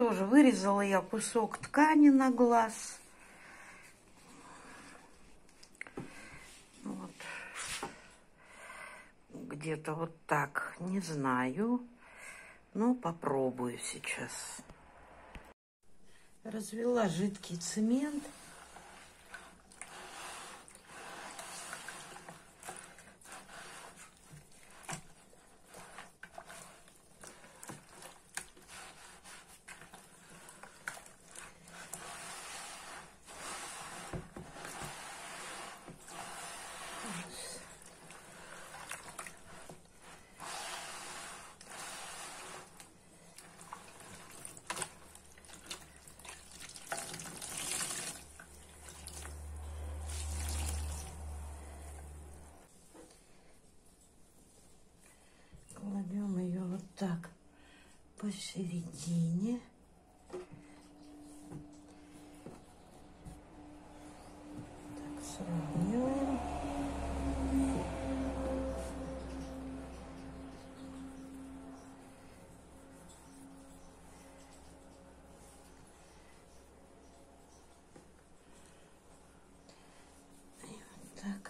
тоже вырезала я кусок ткани на глаз. Вот. Где-то вот так, не знаю. Но попробую сейчас. Развела жидкий цемент. Кладем ее вот так посередине. Так, сравниваем. И вот так.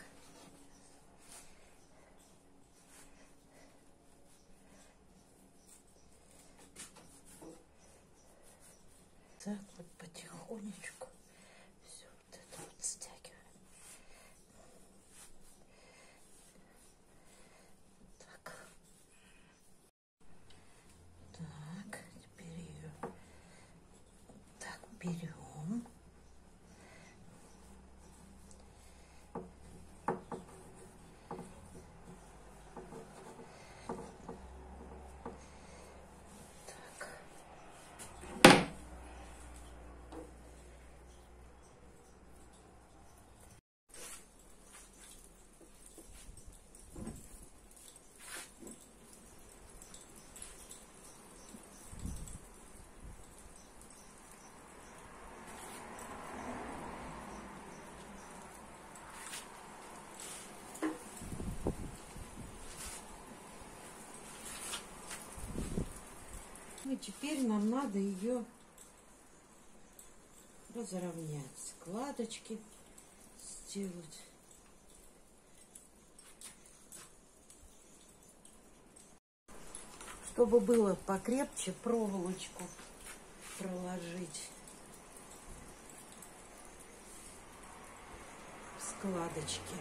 Так вот потихонечку все вот это вот стягиваем. Так. Так, теперь ее так берем. И теперь нам надо ее разровнять, складочки сделать. Чтобы было покрепче, проволочку проложить в складочки.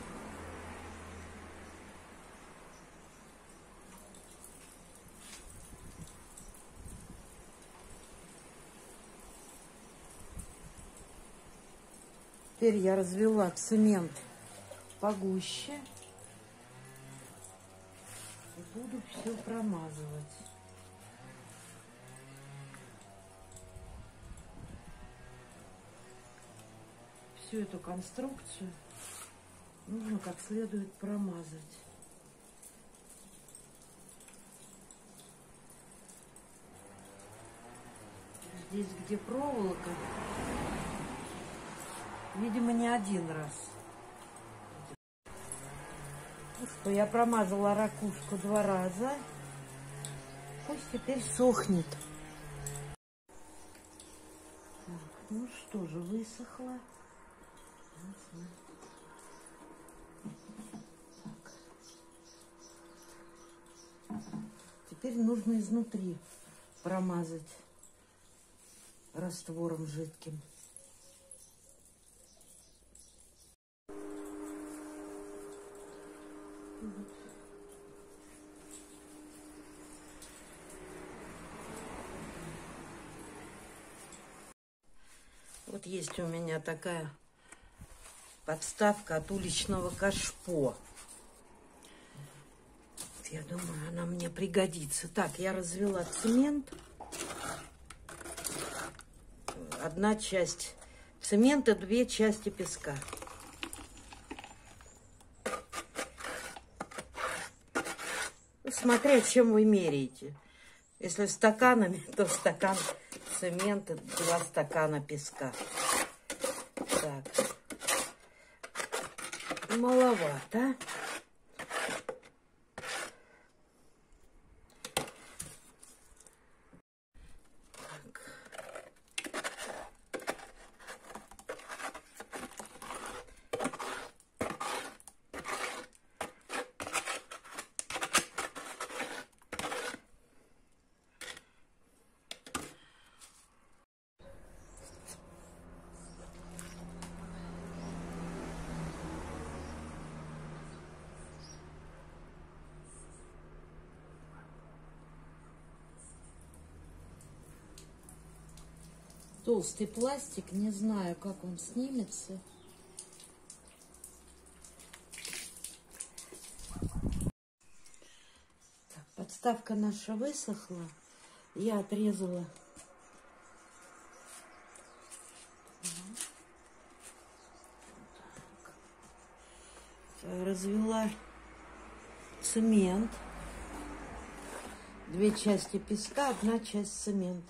Теперь я развела цемент погуще и буду все промазывать. Всю эту конструкцию нужно как следует промазать. Здесь, где проволока, видимо, не один раз. Ну что, я промазала ракушку 2 раза. Пусть теперь сохнет. Так, ну что же, высохло. Так. Теперь нужно изнутри промазать раствором жидким. Вот есть у меня такая подставка от уличного кашпо. Я думаю, она мне пригодится. Так, я развела цемент. 1 часть цемента, 2 части песка. Смотря чем вы меряете. Если стаканами, то стакан цемента, 2 стакана песка. Так. Маловато. Так. толстый пластик, не знаю, как он снимется. Так, подставка наша высохла. Я отрезала развела цемент. 2 части песка, 1 часть цемента.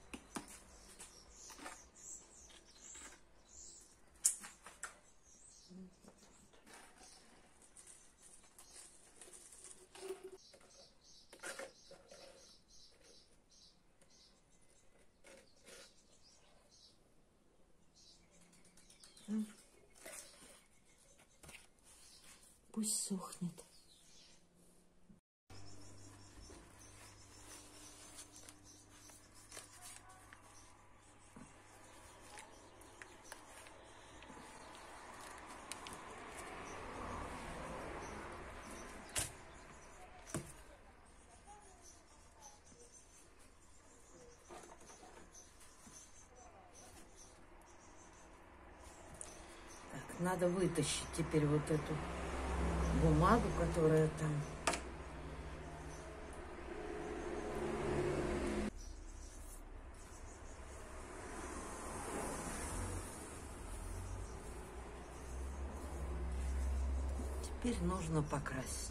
Пусть сохнет. Так, надо вытащить теперь вот эту бумагу, которая там. Теперь нужно покрасить.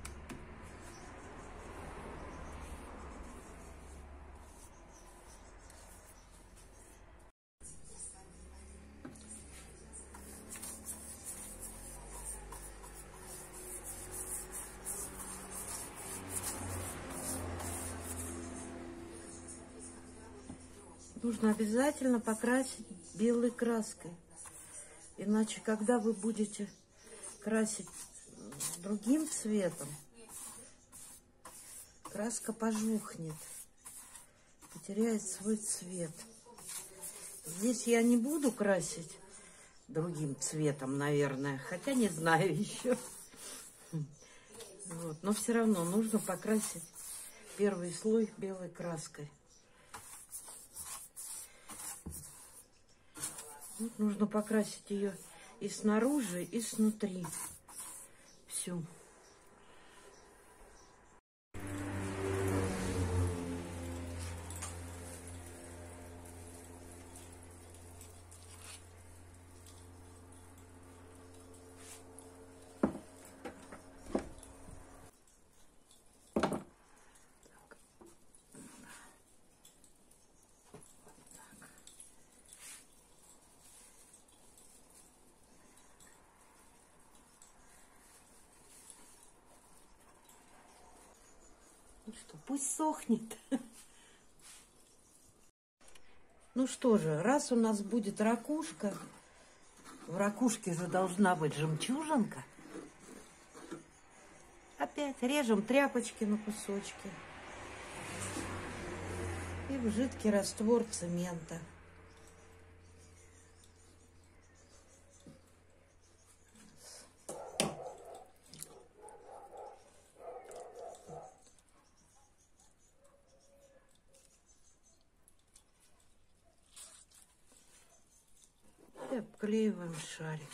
Нужно обязательно покрасить белой краской. Иначе, когда вы будете красить другим цветом, краска пожухнет, потеряет свой цвет. Здесь я не буду красить другим цветом, наверное, хотя не знаю еще. Вот. Но все равно нужно покрасить первый слой белой краской. Вот нужно покрасить ее и снаружи, и снутри. Всю. Ну что, пусть сохнет. Ну что же, раз у нас будет ракушка, в ракушке же должна быть жемчужинка. Опять режем тряпочки на кусочки. И в жидкий раствор цемента. И обклеиваем шарик.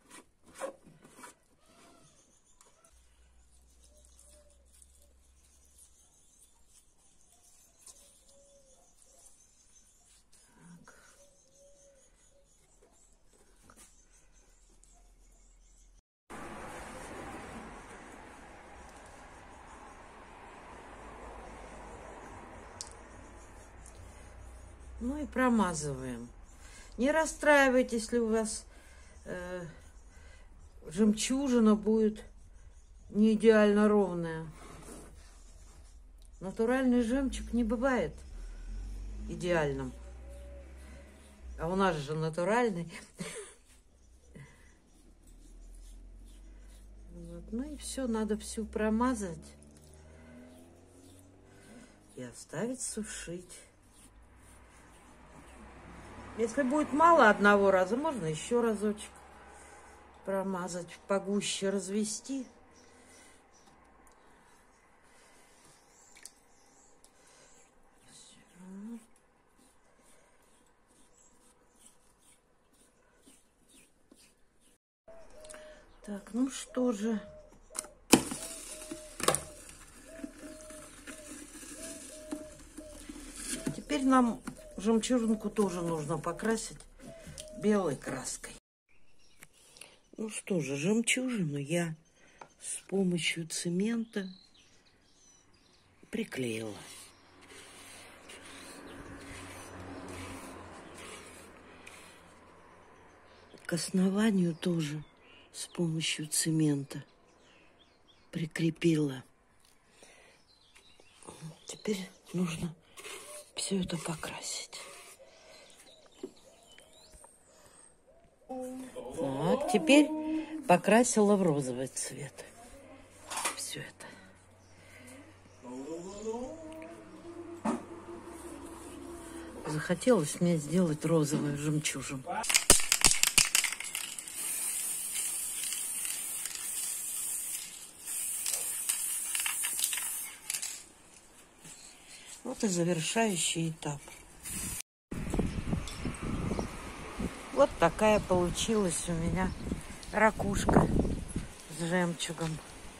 Ну и промазываем. Не расстраивайтесь, если у вас жемчужина будет не идеально ровная. Натуральный жемчуг не бывает идеальным. А у нас же натуральный. Вот. Ну и все, надо всю промазать и оставить сушить. Если будет мало одного раза, можно еще разочек промазать, погуще развести. Ну что же. Теперь нам жемчужинку тоже нужно покрасить белой краской. Ну что же, жемчужину я с помощью цемента приклеила. К основанию тоже с помощью цемента прикрепила. Теперь нужно все это покрасить. Так, теперь покрасила в розовый цвет. Все это. Захотелось мне сделать розовую жемчужину. Вот и завершающий этап. Вот такая получилась у меня ракушка с жемчугом.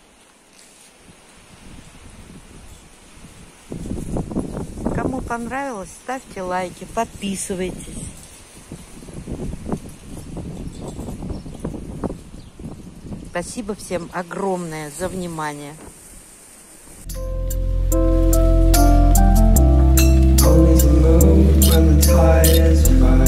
Кому понравилось, ставьте лайки, подписывайтесь. Спасибо всем огромное за внимание. Only the moon when the tide is fine.